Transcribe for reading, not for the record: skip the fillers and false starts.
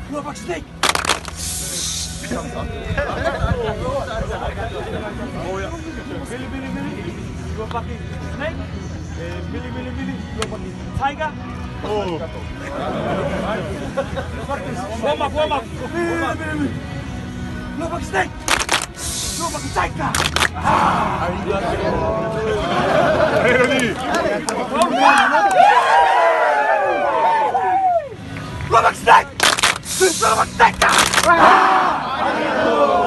Robak snake! Billy, Billy, Billy, Robak snake. Billy, Billy, Billy, Robak tiger. Oh. Warm up, warm up. Billy, Billy, Billy. Robak snake. Robak tiger. Robak snake. Robak tiger.